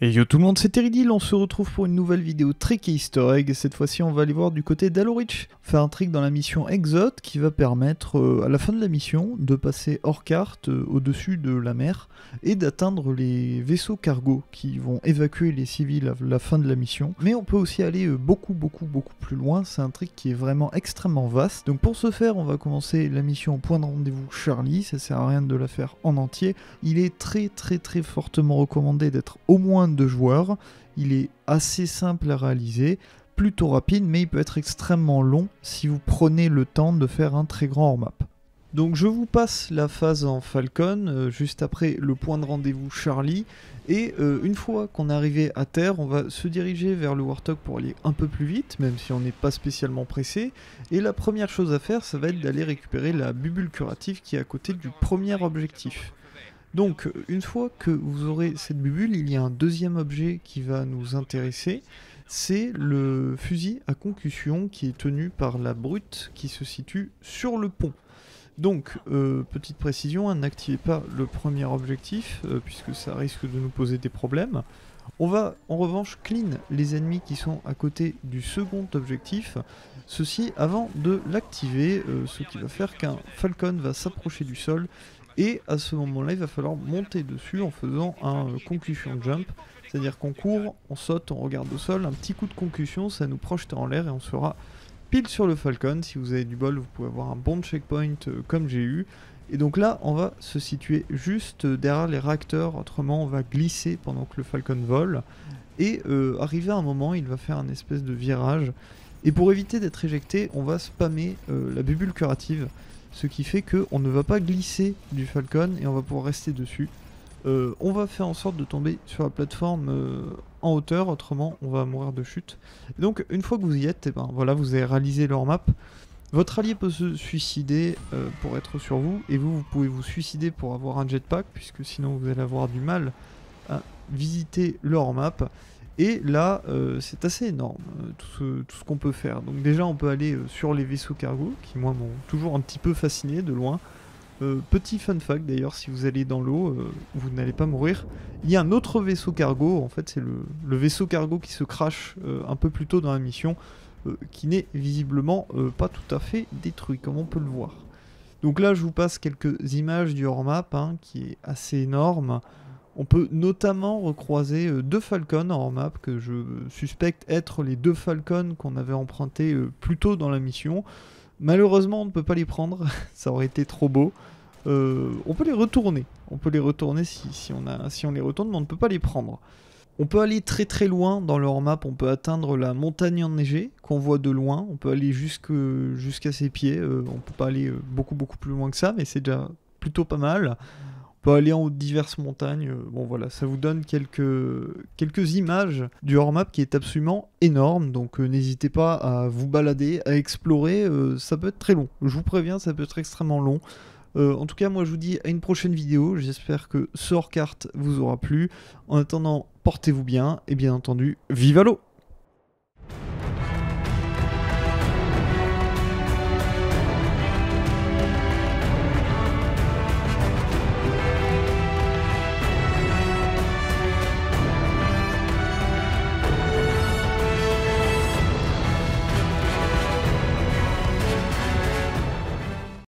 Et yo tout le monde, c'est Teridil, on se retrouve pour une nouvelle vidéo trick et easter egg. Cette fois-ci, on va aller voir du côté d'Halloreach. Faire un trick dans la mission Exode qui va permettre, à la fin de la mission, de passer hors carte, au-dessus de la mer, et d'atteindre les vaisseaux cargo qui vont évacuer les civils à la fin de la mission. Mais on peut aussi aller beaucoup plus loin, c'est un trick qui est vraiment extrêmement vaste. Donc pour ce faire, on va commencer la mission au point de rendez-vous Charlie, ça sert à rien de la faire en entier. Il est très fortement recommandé d'être au moins 2 joueurs, il est assez simple à réaliser, plutôt rapide, mais il peut être extrêmement long si vous prenez le temps de faire un très grand hors-map. Donc je vous passe la phase en Falcon, juste après le point de rendez-vous Charlie, et une fois qu'on est arrivé à terre, on va se diriger vers le Warthog pour aller un peu plus vite, même si on n'est pas spécialement pressé, et la première chose à faire, ça va être d'aller récupérer la bubule curative qui est à côté du premier objectif. Donc, une fois que vous aurez cette bubule, il y a un deuxième objet qui va nous intéresser, c'est le fusil à concussion qui est tenu par la brute qui se situe sur le pont. Donc, petite précision, n'activez pas le premier objectif, puisque ça risque de nous poser des problèmes. On va en revanche clean les ennemis qui sont à côté du second objectif, ceci avant de l'activer, ce qui va faire qu'un Falcon va s'approcher du sol. Et à ce moment-là, il va falloir monter dessus en faisant un concussion jump. C'est-à-dire qu'on court, on saute, on regarde au sol, un petit coup de concussion, ça nous projette en l'air et on sera pile sur le Falcon. Si vous avez du bol, vous pouvez avoir un bon checkpoint comme j'ai eu. Et donc là, on va se situer juste derrière les réacteurs, autrement on va glisser pendant que le Falcon vole. Et arrivé à un moment, il va faire un espèce de virage. Et pour éviter d'être éjecté, on va spammer la bubule curative. Ce qui fait qu'on ne va pas glisser du Falcon et on va pouvoir rester dessus. On va faire en sorte de tomber sur la plateforme en hauteur, autrement on va mourir de chute. Et donc une fois que vous y êtes, et ben, voilà, vous avez réalisé leur map. Votre allié peut se suicider pour être sur vous, et vous pouvez vous suicider pour avoir un jetpack, puisque sinon vous allez avoir du mal à visiter leur map. Et là, c'est assez énorme, tout ce qu'on peut faire. Donc déjà, on peut aller sur les vaisseaux cargo, qui moi m'ont toujours un petit peu fasciné de loin. Petit fun fact d'ailleurs, si vous allez dans l'eau, vous n'allez pas mourir. Il y a un autre vaisseau cargo, en fait c'est le vaisseau cargo qui se crache un peu plus tôt dans la mission, qui n'est visiblement pas tout à fait détruit, comme on peut le voir. Donc là, je vous passe quelques images du hors-map, hein, qui est assez énorme. On peut notamment recroiser 2 Falcons en map que je suspecte être les 2 Falcons qu'on avait empruntés plus tôt dans la mission. Malheureusement, on ne peut pas les prendre, ça aurait été trop beau. On peut les retourner, si on les retourne, mais on ne peut pas les prendre. On peut aller très loin dans leur map, on peut atteindre la montagne enneigée qu'on voit de loin, on peut aller jusqu'à ses pieds, on peut pas aller beaucoup plus loin que ça, mais c'est déjà plutôt pas mal. On peut aller en haut de diverses montagnes, bon voilà, ça vous donne quelques images du hors-map qui est absolument énorme, donc n'hésitez pas à vous balader, à explorer, ça peut être très long, je vous préviens, ça peut être extrêmement long. En tout cas, moi je vous dis à une prochaine vidéo, j'espère que ce hors-carte vous aura plu. En attendant, portez-vous bien, et bien entendu, vive à l'eau!